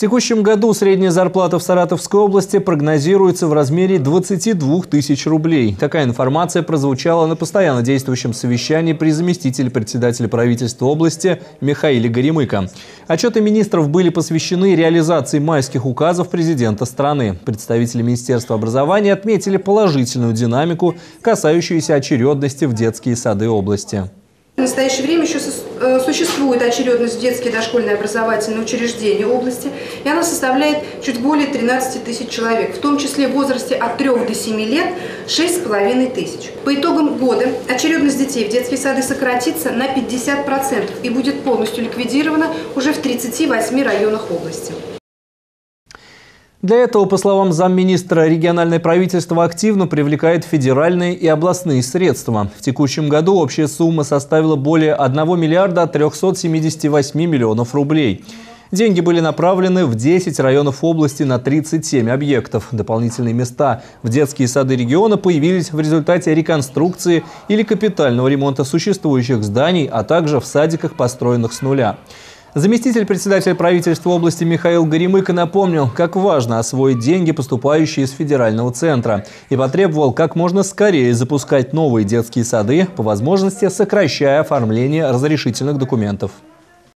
текущем году средняя зарплата в Саратовской области прогнозируется в размере 22 тысяч рублей. Такая информация прозвучала на постоянно действующем совещании при заместителе председателя правительства области Михаиле Горемыко. Отчеты министров были посвящены реализации майских указов президента страны. Представители Министерства образования отметили положительную динамику, касающуюся очередности в детские сады области. В настоящее время еще существует очередность в детские дошкольные образовательные учреждения области, и она составляет чуть более 13 тысяч человек, в том числе в возрасте от 3 до 7 лет 6,5 тысяч. По итогам года очередность детей в детские сады сократится на 50% и будет полностью ликвидирована уже в 38 районах области. Для этого, по словам замминистра, региональное правительство активно привлекает федеральные и областные средства. В текущем году общая сумма составила более 1 миллиарда 378 миллионов рублей. Деньги были направлены в 10 районов области на 37 объектов. Дополнительные места в детские сады региона появились в результате реконструкции или капитального ремонта существующих зданий, а также в садиках, построенных с нуля. Заместитель председателя правительства области Михаил Горемыко напомнил, как важно освоить деньги, поступающие из федерального центра, и потребовал как можно скорее запускать новые детские сады, по возможности сокращая оформление разрешительных документов.